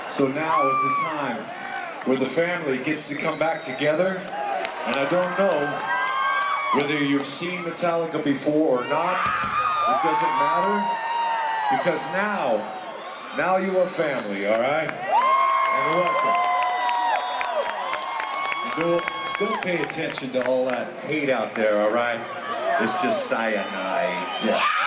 So now is the time where the family gets to come back together. And I don't know whether you've seen Metallica before or not. It doesn't matter. Because now you are family, all right? And welcome. Don't pay attention to all that hate out there, all right? It's just cyanide.